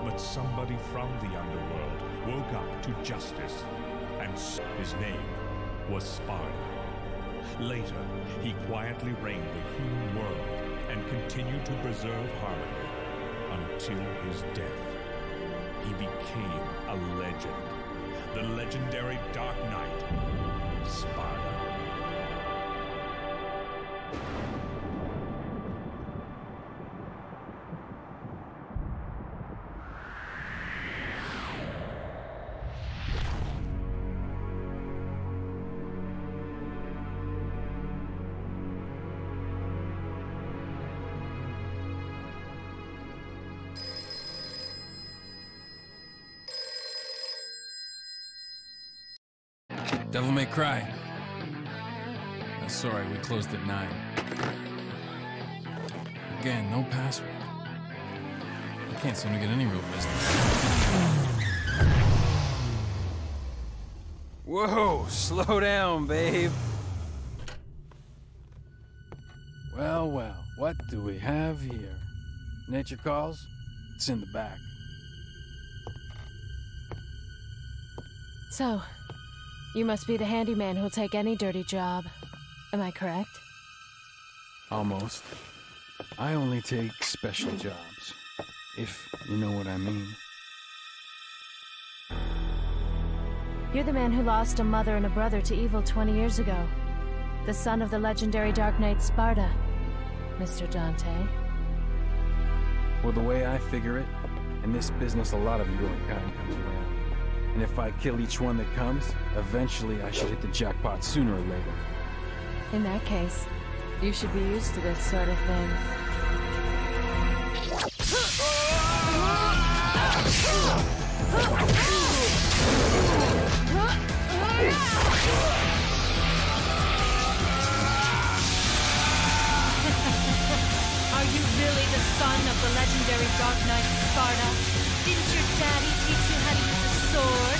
But somebody from the underworld woke up to justice, and his name was Sparda. Later, he quietly reigned the human world and continued to preserve harmony until his death. He became a legend, the legendary Dark Knight, Sparda. Devil May Cry. Sorry, we closed at 9. Again, no password. I can't seem to get any real business. Whoa, slow down, babe. Well, well, what do we have here? Nature calls? It's in the back. So, you must be the handyman who'll take any dirty job. Am I correct? Almost. I only take special jobs, if you know what I mean. You're the man who lost a mother and a brother to evil 20 years ago. The son of the legendary Dark Knight Sparda, Mr. Dante. Well, the way I figure it, in this business a lot of your kind comes around. And if I kill each one that comes, eventually I should hit the jackpot sooner or later. In that case, you should be used to this sort of thing. Are you really the son of the legendary Dark Knight Sparda? Didn't your daddy teach you how to use a sword?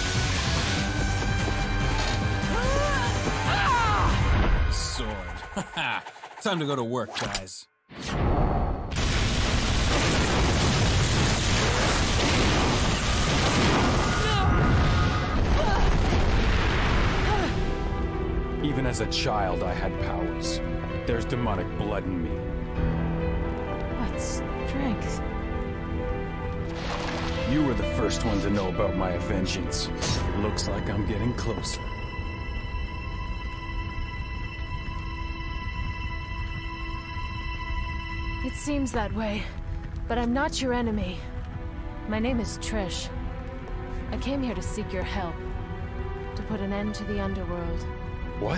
Sword. Haha. Time to go to work, guys. Even as a child, I had powers. There's demonic blood in me. What strength? You were the first one to know about my vengeance. Looks like I'm getting closer. It seems that way, but I'm not your enemy. My name is Trish. I came here to seek your help, to put an end to the underworld. What?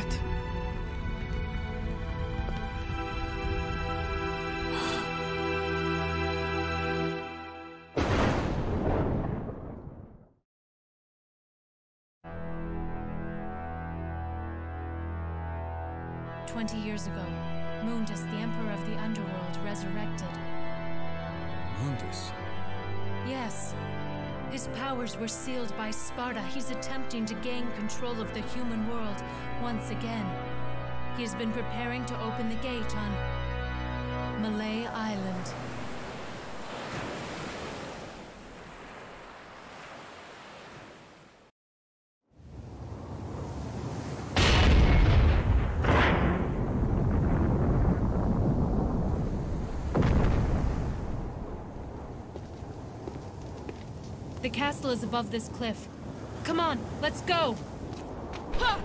Years ago, Mundus, the Emperor of the Underworld, resurrected. Mundus? Yes. His powers were sealed by Sparda. He's attempting to gain control of the human world once again. He has been preparing to open the gate on Malay Island. The castle is above this cliff. Come on, let's go! Ha!